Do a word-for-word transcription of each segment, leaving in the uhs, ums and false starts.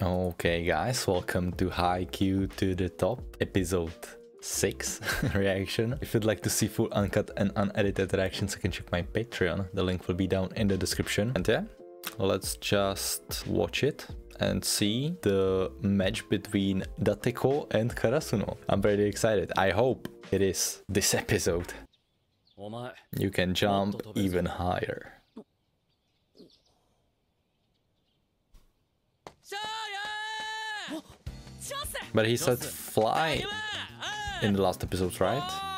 Okay, guys, welcome to Haikyuu to the Top, episode six reaction. If you'd like to see full uncut and unedited reactions, you can check my Patreon. The link will be down in the description. And yeah, let's just watch it and see the match between Dateko and Karasuno. I'm pretty excited. I hope it is this episode. You can jump even higher. But he said fly in the last episode, right?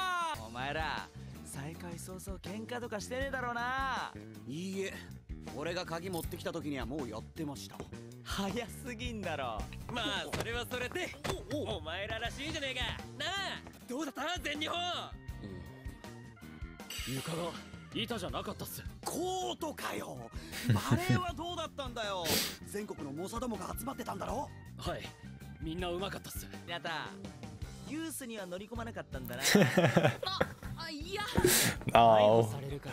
Oh.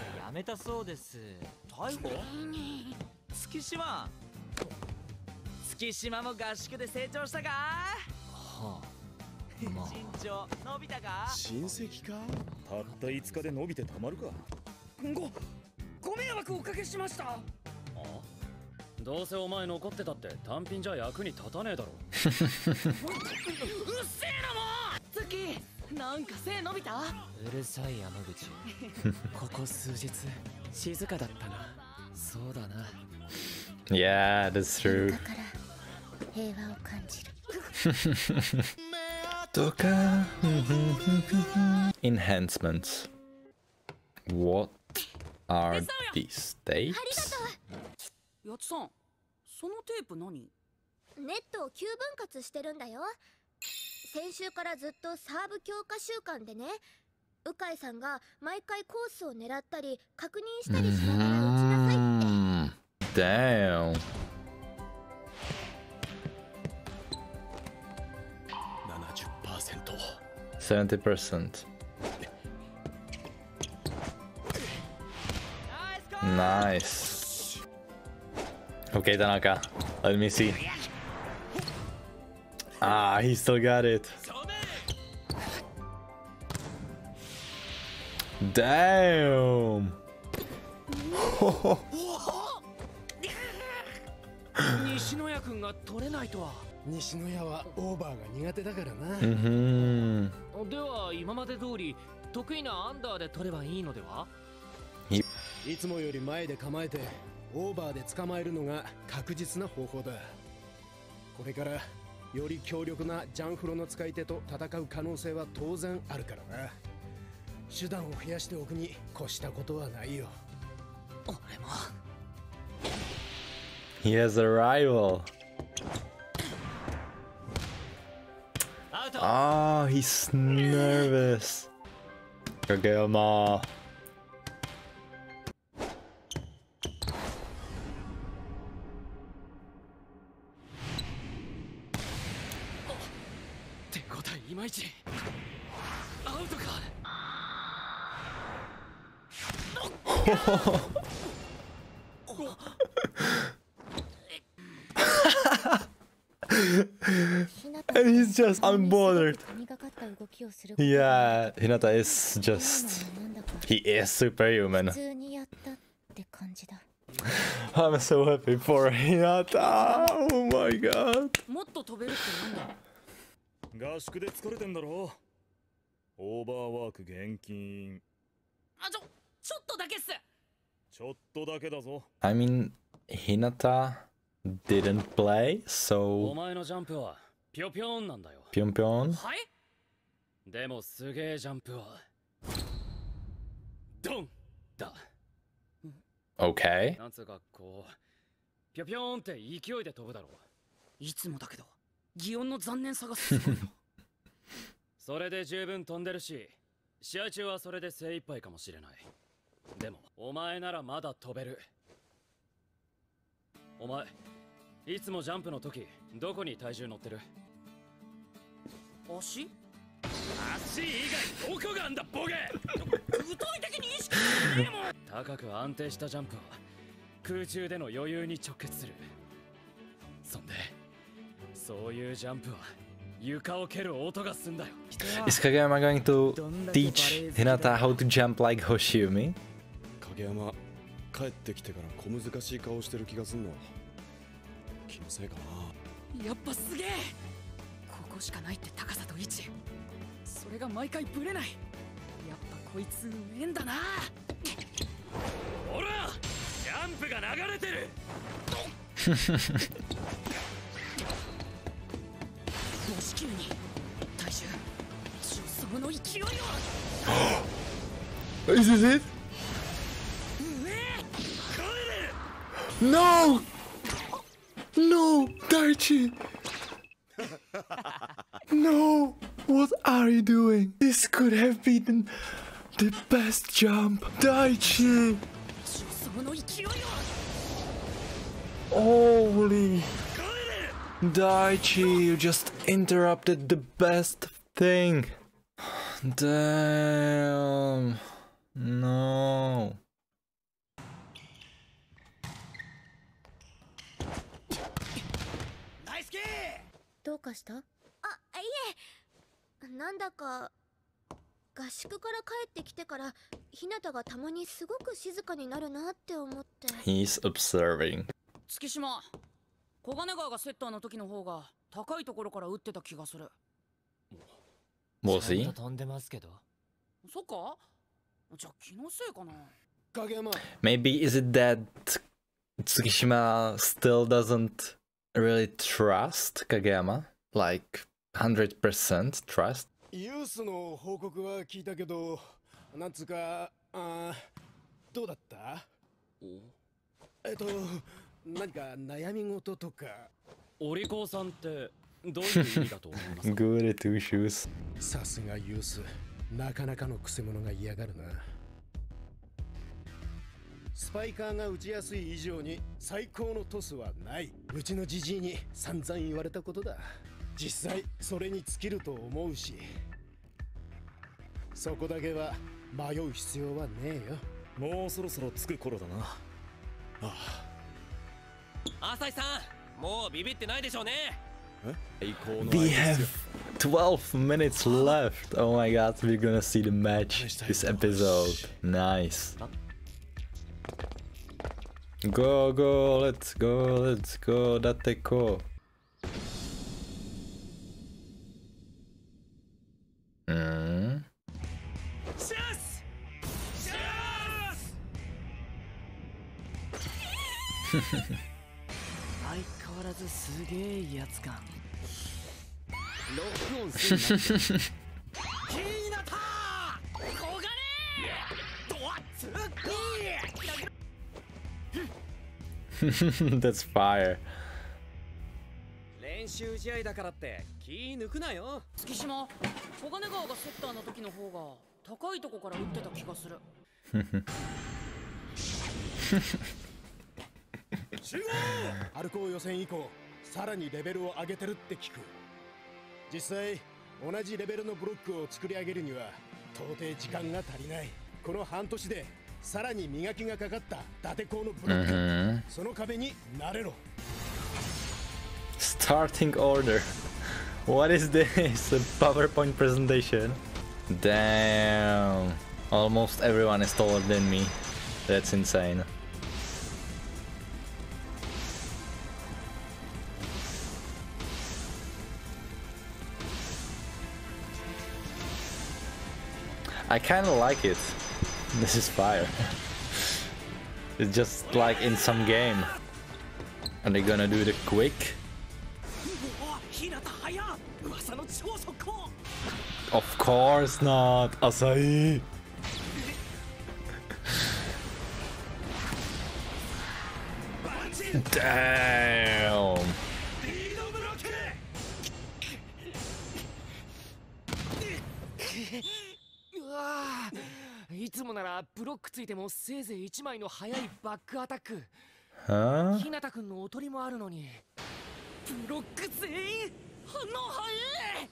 Yeah, that's true. Enhancements. What are these tapes? そのテープ何？ネットをきゅうぶん割してるんだよ。先週からずっとサーブ強化習慣でね、鵜飼さんが毎回コースを狙ったり確認したりしながら打ちなさいって。 Damn. ななじゅっパーセント。 seventy percent. Nice. Okay, Tanaka, let me see. Ah, he still got it. Damn. Mm-hmm. He いつもより前で構えてオーバーで捕まえるのが確実な方法だ。これからより強力なジャンフロの使い手と戦う可能性は当然あるからな。手段を増やしておくに越したことはないよ。俺も。 He has a rival. Oh, he's nervous. Kageyama. And he's just unbothered. Yeah, Hinata is just... He is superhuman. I'm so happy for Hinata. Oh my god. 合宿で疲れてんだろ。オーバーワーク厳禁。あ、ちょ、ちょっとだけっす。ちょっとだけだぞ。 I mean, Hinata didn't play, so... お前のジャンプはピョピョンなんだよ。 ピョンピョン。 はい。でもすげえジャンプはドンだ。 Okay. なんつうかこうピョピョンって勢いで飛ぶだろう。いつもだけど。擬音の残念さがすごいよ。それで十分飛んでるし、試合中はそれで精一杯かもしれない。でも、お前ならまだ飛べる。お前、いつもジャンプの時、どこに体重乗ってる？足？足以外どこがあんだボケ！具体的に意識がねえもん。高く安定したジャンプは空中での余裕に直結する。そんでそういうジャンプは床を蹴る音がすんだよ。 Is Kageyama going to teach Hinata how to jump like Hoshiyumi? 影山帰ってきてから小難しい顔してる気がすんの。気のせいかな。 やっぱすげえ。ここしかないって高さと位置、それが毎回ブレない。やっぱこいつうめえんだな。ほらジャンプが流れてる。もし急に体重助走の勢いは Is this it? うめえ。帰れ。 No! No, Daichi! No! What are you doing? This could have been the best jump! Daichi! 助走の勢いは Holy! Daichi, you just interrupted the best thing! Damn! No! どうかした？あ、いえ、なんだか合宿から帰ってきてから日向がたまにすごく静かになるなって思って。 He's observing. 月島、小金川がセッターの時の方が高いところから打ってた気がする。 Was he? 飛んでますけど。そっか？じゃあ気のせいかな。 影山 Maybe is it that Tsukishima still doesn't really trust Kageyama? Like one hundred percent trust? ユースの報告は聞いたけど、なんつうか、あどうだった？えっと、何か悩み事とか。 お利口さんってどういう意味だと思いますか？ Good two shoes. さすがユース、なかなかのクセ者が嫌がるな。スパイカーが打ちやすい以上に最高のトスはない。うちのジジイに散々言われたことだ。実際それに尽きると思うし、そこだけは迷う必要はねえよ。 もうそろそろ着く頃だな。ああ。浅井さん、もうビビってないでしょうね。 え？最高の We 相手ですよ。 have twelve minutes left. Oh my god, we're gonna see the match this episode. Nice. Go, go, let's go, let's go, Dateko. Mm. シャスシャス。 相変わらずすげえやつ感。 ロックオンするな。ひなた小金ドワッツッ That's fire. 練習試合だからって気抜くなよ。 月島、小金川がセッターの時の方が高いとこから打ってた気がする。 集合！春高予選以降、さらにレベルを上げてるって聞く。実際、同じレベルのブロックを作り上げるには到底時間が足りない。この半年でさらに磨きがかかった伊達校のブロック、 Mm-hmm. その壁に慣れろ。 Starting order. What is this? A PowerPoint presentation? Damn. Almost everyone is taller than me. That's insane. I kind of like it. This is fire. It's just like in some game. Are they gonna do the quick? Of course not, Asahi. Damn. うわー、いつもならブロックついてもせいぜいいちまいの速いバックアタック。 Huh? ひなたくんのおとりもあるのにブロック全員反応速い。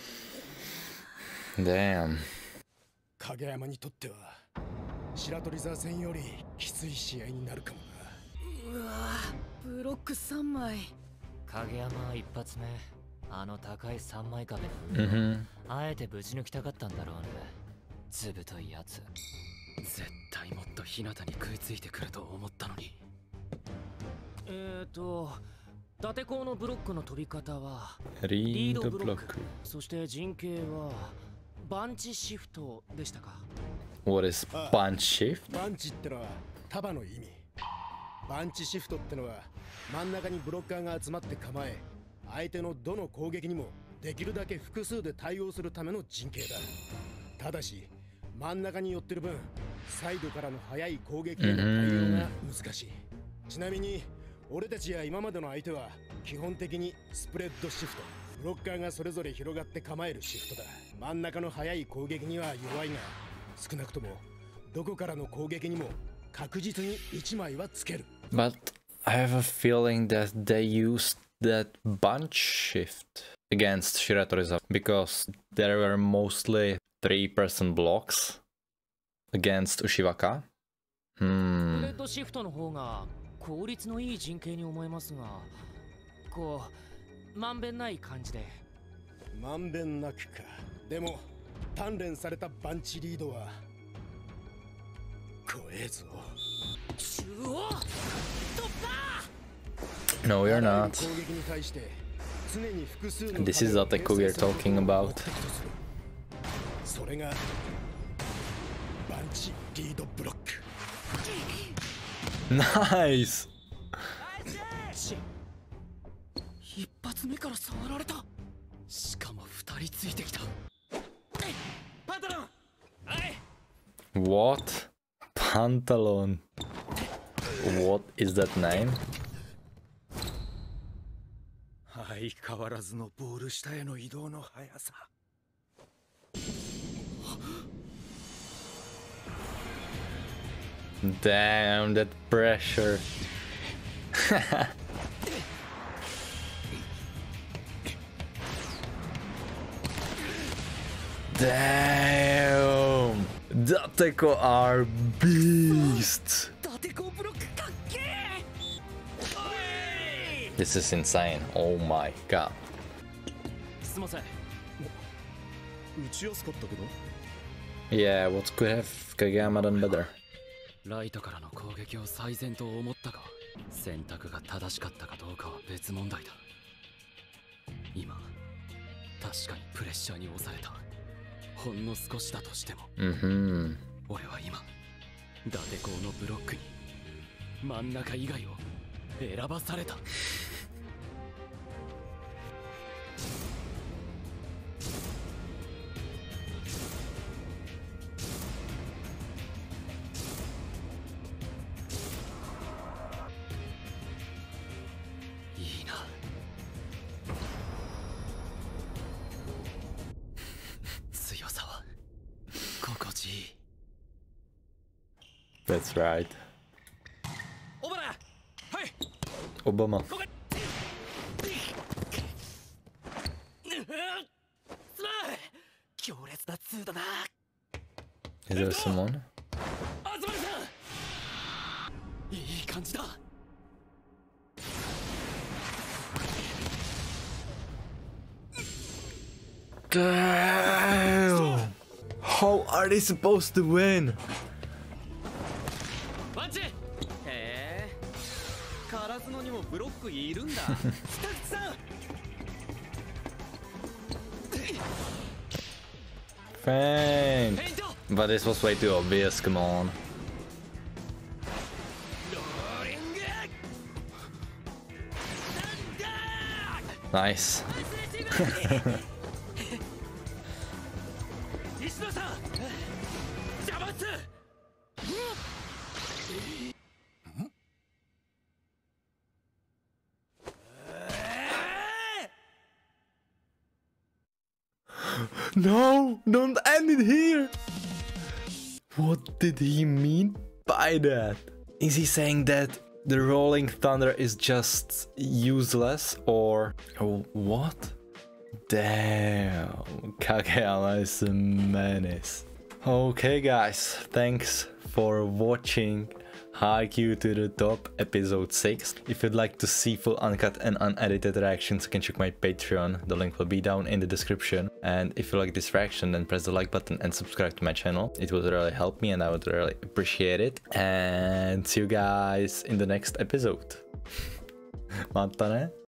Damn. 影山にとっては白鳥座戦よりきつい試合になるかもな。 うわ、ブロックさんまい影山一発目、あの高い三枚壁。 Mhm. あえてぶち抜きたかったんだろうね。ずぶといやつ。 絶対もっと日向に食いついてくると思ったのに。 えーと、伊達港のブロックの飛び方は Read the ブロック、 block. そして陣形はバンチシフトでしたか。 What is punch shift? バンチってのは束の意味。バンチシフトってのは真ん中にブロッカーが集まって構え、相手のどの攻撃にもできるだけ複数で対応するための陣形だ。ただし真ん中に寄ってる分、サイドからの速い攻撃への対応が難しい。ちなみに俺たちや今までの相手は基本的にスプレッドシフト、ブロッカーがそれぞれ広がって構えるシフトだ。真ん中の速い攻撃には弱いが、少なくともどこからの攻撃にも確実にいちまいはつける。 But I have a feeling that they used that bunch shift against Shiratoriza because there were mostly three-person blocks against Ushiwaka. スプレ Hmm. ッドシフトの方が効率のいい陣形に思えますが、こうまんべんない感じで。 まんべんなくか。でも鍛錬されたバンチリードは怖えぞ。 中央突破。 No, you're あらゆる not. 攻撃に対して常に複数の This is not the Echo we're talking about. それがバンチリードブロック。 Nice! 一発目から触られた。しかも二人ついてきた。パンタロン。はい。 What? Pantalon. What is that name? 相変わらずのボール下への移動の速さ。 Damn, that pressure. Damn! Dateko are beasts! 伊達コブロックかっけえ。 This is insane. Oh my god. すみません。 打ちやすかったけど。 Yeah, what could have Kageyama done better? ライトからの攻撃を最善と思ったが、選択が正しかったかどうかは別問題だ。今確かにプレッシャーに押された。ほんの少しだとしても、 Mm-hmm. 俺は今伊達港のブロックに真ん中以外を選ばされた。いいな。強さは心地いい。 That's right. オバラ。はい。 Obama. ここ。すまん。強烈なツーだな。 Is there someone? あずまりさん。いい感じだ。 Damn! How are they supposed to win? パンチ。へえ。カラスノにもブロックいるんだ。北口さん。 Faint. ペイント。 But this was way too obvious, come on. ローリング。なんだ。 Nice. 石野さん。ジャマツ。 No, don't end it here. What did he mean by that? Is he saying that the Rolling Thunder is just useless or oh, what? Damn, Kageyama is a menace. Okay guys, thanks for watching. Haikyuu to the Top episode six. If you'd like to see full uncut and unedited reactions, you can check my Patreon. The link will be down in the description. And if you like this reaction, then press the like button and subscribe to my channel. It would really help me and I would really appreciate it. And see you guys in the next episode. またね。